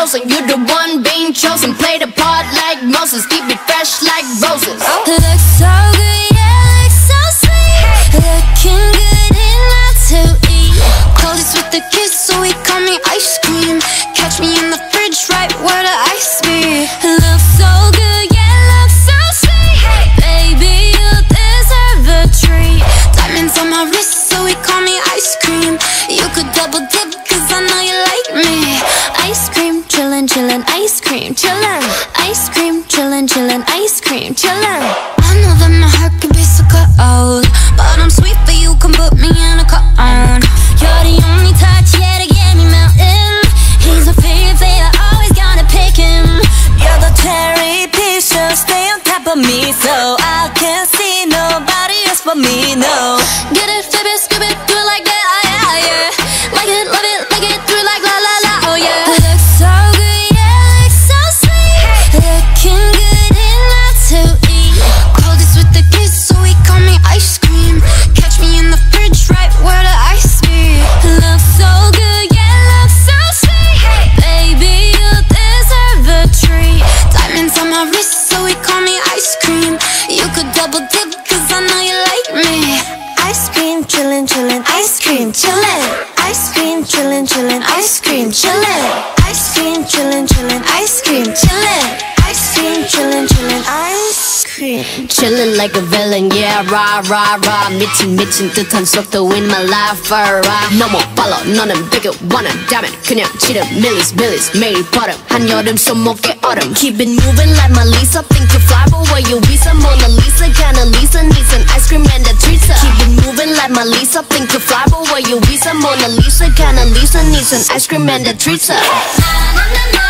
frozen. You're the one being chosen. Play the part like Moses, keep it fresh like roses. Looks so good, yeah, looks so sweet. Looking good enough to eat. Coldest with the kiss, so he call me ice cream. Catch me in the fridge, right where the ice be. Looks so good, yeah, looks so sweet. Baby, you deserve a treat. Diamonds on my wrist, so he call me ice cream. You could double dip, cause I know you like me. Ice cream, chillin', chillin', ice cream, chillin'. Ice cream, chillin', chillin', ice cream, chillin'. I know that my heart can be so cold, but I'm sweet, but you can put me in a cone. You're the only touch, yeah, to get me melting. He's my favorite, always gotta pick him. You're the cherry piece, so stay on top of me, so I can't see nobody else but me, no. Get it, flip it, skip it, do it like that, yeah, yeah. Like it, love it, like it, through like la la la, oh yeah. Looks so good, yeah, looks so sweet. Looking good enough to eat. Coldest with the kiss, so he call me ice cream. Catch me in the fridge, right where the ice be. Looks so good, yeah, looks so sweet. Baby, you deserve a treat. Diamonds on my wrist, so he call me ice cream. You could double dip, cause I know you like me. Ice cream, chillin', chillin', ice cream, chillin'. Ice cream, chillin', chillin', ice cream, chillin'. Ice cream, chillin', chillin', ice cream, chillin'. Ice cream, chillin', chillin', ice cream. Chillin' like a villain, yeah, rah, rah, rah. 미친 듯한 속도 in my life, rah. 너 못 발라, 너는 되게 원한다면 그냥 지름, 밀리스, 매일 버릇. 한여름 손목에 얼음. Keep it moving like my Lisa. Think you fly, but where you visa? Mona Lisa, kinda Lisa, needs an ice cream and a treat. Keep it moving like my Lisa. Think you fly, but where you visa? Mona Lisa, kinda Lisa, needs an ice cream and a treat.